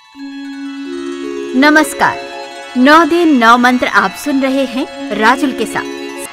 नमस्कार। 9 दिन 9 मंत्र आप सुन रहे हैं राजुल के साथ।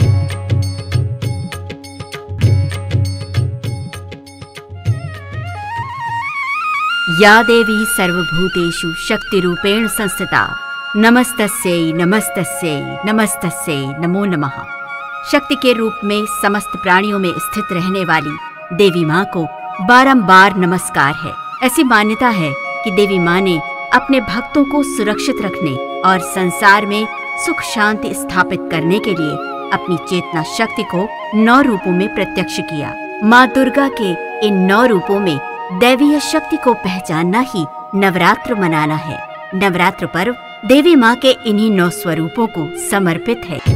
या देवी सर्वभूतेषु शक्तिरूपेण संस्थिता नमस्तस्यै नमस्तस्यै नमस्तस्यै नमो नमः। शक्ति के रूप में समस्त प्राणियों में स्थित रहने वाली देवी माँ को बारंबार नमस्कार है। ऐसी मान्यता है कि देवी माँ ने अपने भक्तों को सुरक्षित रखने और संसार में सुख शांति स्थापित करने के लिए अपनी चेतना शक्ति को 9 रूपों में प्रत्यक्ष किया। माँ दुर्गा के इन 9 रूपों में दैवीय शक्ति को पहचानना ही नवरात्र मनाना है। नवरात्र पर्व देवी माँ के इन्हीं 9 स्वरूपों को समर्पित है।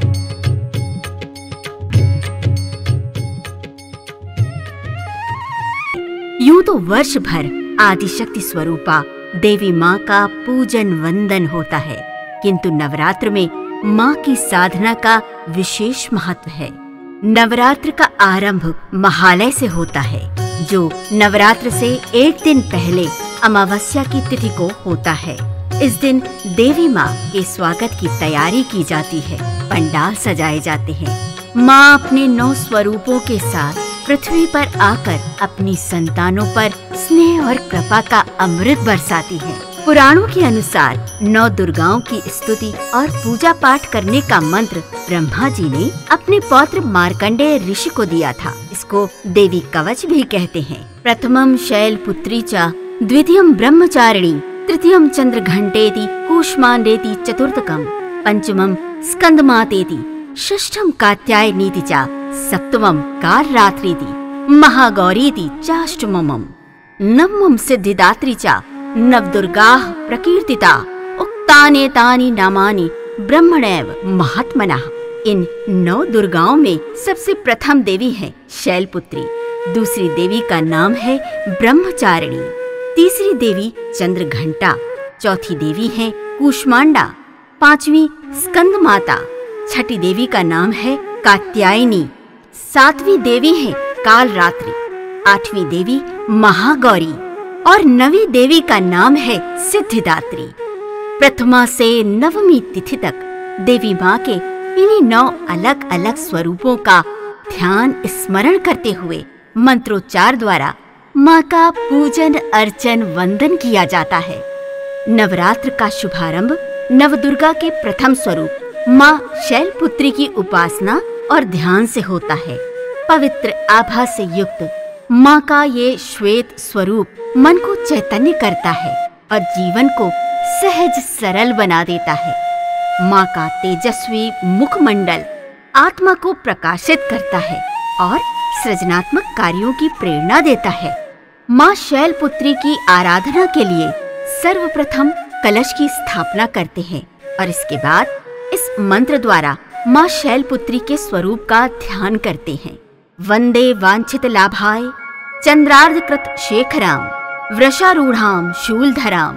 यूं तो वर्ष भर आदिशक्ति स्वरूपा देवी माँ का पूजन वंदन होता है, किंतु नवरात्र में माँ की साधना का विशेष महत्व है। नवरात्र का आरंभ महालय से होता है, जो नवरात्र से एक दिन पहले अमावस्या की तिथि को होता है। इस दिन देवी माँ के स्वागत की तैयारी की जाती है, पंडाल सजाए जाते हैं। माँ अपने 9 स्वरूपों के साथ पृथ्वी पर आकर अपनी संतानों पर स्नेह और कृपा का अमृत बरसाती है। पुराणों के अनुसार 9 दुर्गाओं की स्तुति और पूजा पाठ करने का मंत्र ब्रह्मा जी ने अपने पौत्र मार्कंडेय ऋषि को दिया था। इसको देवी कवच भी कहते हैं। प्रथमम शैलपुत्री च, द्वितीयम ब्रह्मचारिणी, तृतीयम चंद्रघंटेति, कूष्मांडेति चतुर्थकम, पंचमम स्कंदमातेति, षष्ठम कात्यायनीति च, सप्तमम कालरात्रीति, महागौरीति चाष्टमम, नवमम सिद्धिदात्री च, नवदुर्गाः प्रकीर्तिता, उक्तानेतानि नामानि ब्रह्मणैव महात्मनः। इन 9 दुर्गाओं में सबसे प्रथम देवी है शैलपुत्री, दूसरी देवी का नाम है ब्रह्मचारिणी, तीसरी देवी चंद्रघंटा, चौथी देवी है कूष्मांडा, 5वीं स्कंद माता, छठी देवी का नाम है कात्यायनी, 7वीं देवी है कालरात्रि, 8वीं देवी महागौरी और 9वीं देवी का नाम है सिद्धिदात्री। प्रथमा से 9वीं तिथि तक देवी माँ के इन्हीं 9 अलग अलग स्वरूपों का ध्यान स्मरण करते हुए मंत्रोच्चार द्वारा माँ का पूजन अर्चन वंदन किया जाता है। नवरात्र का शुभारंभ नवदुर्गा के प्रथम स्वरूप माँ शैलपुत्री की उपासना और ध्यान से होता है। पवित्र आभा से युक्त माँ का ये श्वेत स्वरूप मन को चैतन्य करता है और जीवन को सहज सरल बना देता है। माँ का तेजस्वी मुखमंडल आत्मा को प्रकाशित करता है और सृजनात्मक कार्यों की प्रेरणा देता है। माँ शैलपुत्री की आराधना के लिए सर्वप्रथम कलश की स्थापना करते हैं और इसके बाद इस मंत्र द्वारा माँ शैलपुत्री के स्वरूप का ध्यान करते हैं। वंदे वांछित लाभाय चंद्रार्धकृत शेखराम, वृषारूढ़ाम शूलधराम,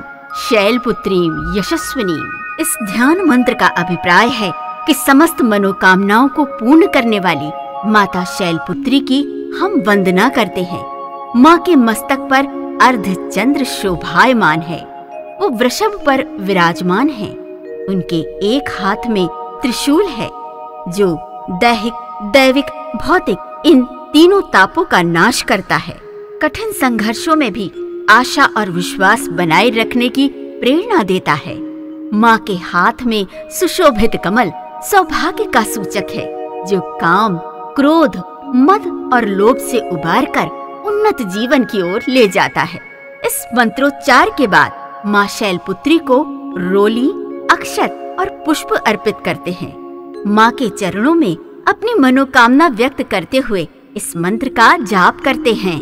शैलपुत्रीम यशस्विनीम। इस ध्यान मंत्र का अभिप्राय है कि समस्त मनोकामनाओं को पूर्ण करने वाली माता शैलपुत्री की हम वंदना करते हैं। माँ के मस्तक पर अर्धचंद्र शोभायमान है, वो वृषभ पर विराजमान है। उनके एक हाथ में त्रिशूल है जो दैहिक, दैविक, भौतिक इन तीनों तापों का नाश करता है। कठिन संघर्षों में भी आशा और विश्वास बनाए रखने की प्रेरणा देता है। माँ के हाथ में सुशोभित कमल सौभाग्य का सूचक है, जो काम, क्रोध, मद और लोभ से उबारकर उन्नत जीवन की ओर ले जाता है। इस मंत्रोच्चार के बाद माँ शैलपुत्री को रोली, अक्षत और पुष्प अर्पित करते हैं। माँ के चरणों में अपनी मनोकामना व्यक्त करते हुए इस मंत्र का जाप करते हैं।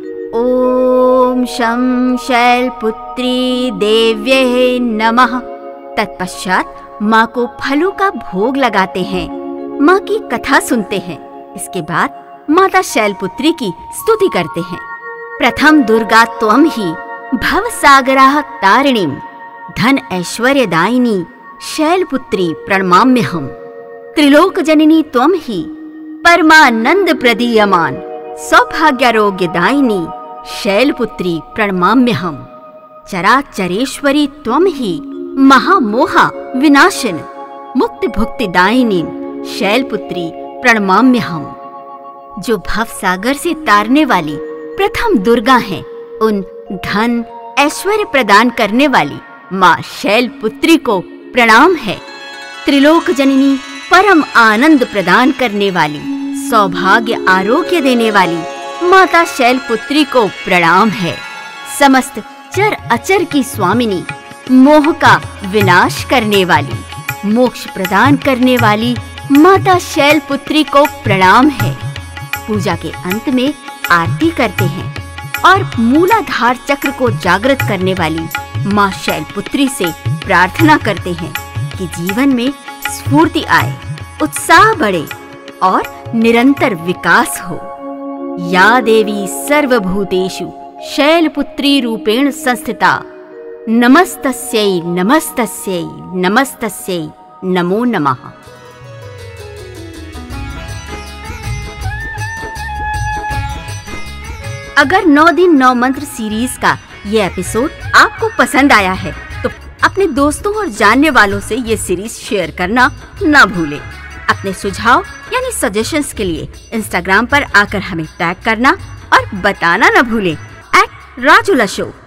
ओम शं शैलपुत्री देव्यै नमः। तत्पश्चात माँ को फलों का भोग लगाते हैं, माँ की कथा सुनते हैं। इसके बाद माता शैलपुत्री की स्तुति करते हैं। प्रथम दुर्गा त्वं ही भवसागराः तारिणीं, धन ऐश्वर्यदायिनी शैलपुत्री प्रणमाम्यहम्। त्रिलोक जननी त्वं ही परमानंद प्रदीयमान सौभाग्यारोग्यदायिनी शैलपुत्री प्रणमाम्यहम्। चराचरेश्वरी त्वं ही महामोहा विनाशिन मुक्ति भुक्तिदायिनी शैलपुत्री प्रणमाम्यहम्। जो भव सागर से तारने वाली प्रथम दुर्गा हैं, उन धन ऐश्वर्य प्रदान करने वाली माँ शैलपुत्री को प्रणाम है। त्रिलोक जननी परम आनंद प्रदान करने वाली, सौभाग्य आरोग्य देने वाली माता शैलपुत्री को प्रणाम है। समस्त चर अचर की स्वामिनी, मोह का विनाश करने वाली, मोक्ष प्रदान करने वाली माता शैलपुत्री को प्रणाम है। पूजा के अंत में आरती करते हैं और मूलाधार चक्र को जागृत करने वाली माँ शैलपुत्री से प्रार्थना करते हैं कि जीवन में स्फूर्ति आए, उत्साह बढ़े और निरंतर विकास हो। या देवी सर्वभूतेषु शैलपुत्री रूपेण संस्थिता, नमस्तस्यै नमस्तस्यै नमस्तस्यै नमो नमः। अगर 9 दिन 9 मंत्र सीरीज का ये एपिसोड आपको पसंद आया है तो अपने दोस्तों और जानने वालों से ये सीरीज शेयर करना ना भूलें। अपने सुझाव यानी सजेशंस के लिए इंस्टाग्राम पर आकर हमें टैग करना और बताना ना भूलें @राजुला शो।